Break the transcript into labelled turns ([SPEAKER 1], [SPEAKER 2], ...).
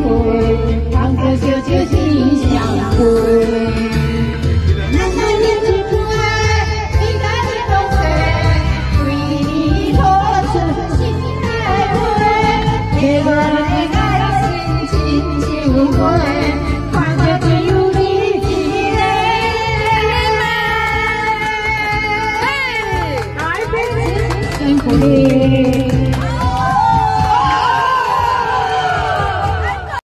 [SPEAKER 1] 会，唱歌就心相会。男男女女不爱，一代都会，为你托出心来回，这个爱心亲像花，看着就有你一个美。爱的幸福。